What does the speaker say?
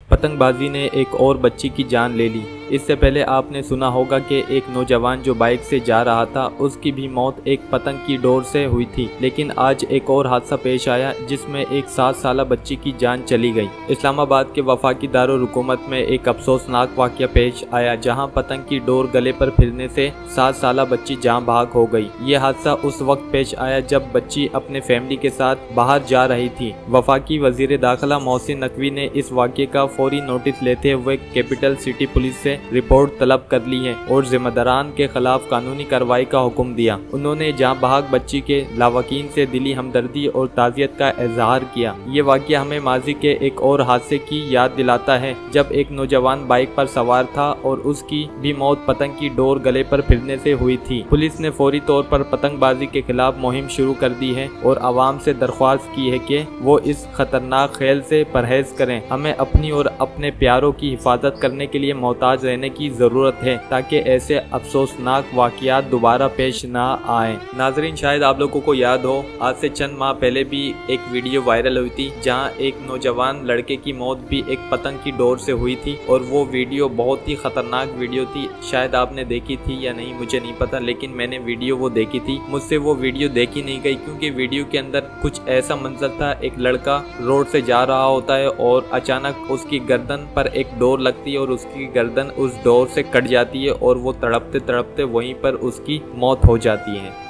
पतंगबाजी ने एक और बच्ची की जान ले ली। इससे पहले आपने सुना होगा कि एक नौजवान जो बाइक से जा रहा था उसकी भी मौत एक पतंग की डोर से हुई थी। लेकिन आज एक और हादसा पेश आया जिसमें एक 7 साला बच्ची की जान चली गई। इस्लामाबाद के वफाकी दारुल हुकूमत में एक अफसोसनाक वाक़या पेश आया जहां पतंग की डोर गले पर फिरने से 7 साला बच्ची जान बहक हो गई। ये हादसा उस वक्त पेश आया जब बच्ची अपने फैमिली के साथ बाहर जा रही थी। वफाकी वजीर दाखिला मोहसिन नकवी ने इस वाक़े का फौरी नोटिस लेते हुए कैपिटल सिटी पुलिस से रिपोर्ट तलब कर ली है और जिम्मेदारान के खिलाफ कानूनी कार्रवाई का हुक्म दिया। उन्होंने जान बहक बच्ची के लावाकिन से दिली हमदर्दी और ताज़ियत का इजहार किया। ये वाक़या हमें माजी के एक और हादसे की याद दिलाता है जब एक नौजवान बाइक पर सवार था और उसकी भी मौत पतंग की डोर गले पर फिरने से हुई थी। पुलिस ने फौरी तौर पर पतंगबाजी के खिलाफ मुहिम शुरू कर दी है और आवाम से दरख्वास्त की है कि वो इस खतरनाक खेल से परहेज करें। हमें अपनी और अपने प्यारों की हिफाजत करने के लिए मोहताज रहने की जरूरत है ताकि ऐसे अफसोसनाक वाकयात दोबारा पेश ना आए। नाजरीन, शायद आप लोगों को याद हो आज से चंद माह पहले भी एक वीडियो वायरल हुई थी जहां एक नौजवान लड़के की मौत भी एक पतंग की डोर से हुई थी और वो वीडियो बहुत ही खतरनाक वीडियो थी। शायद आपने देखी थी या नहीं मुझे नहीं पता, लेकिन मैंने वीडियो वो देखी थी। मुझसे वो वीडियो देखी नहीं गई क्योंकि वीडियो के अंदर कुछ ऐसा मंजर था, एक लड़का रोड से जा रहा होता है और अचानक उसकी गर्दन पर एक डोर लगती है और उसकी गर्दन उस डोर से कट जाती है और वो तड़पते तड़पते वहीं पर उसकी मौत हो जाती है।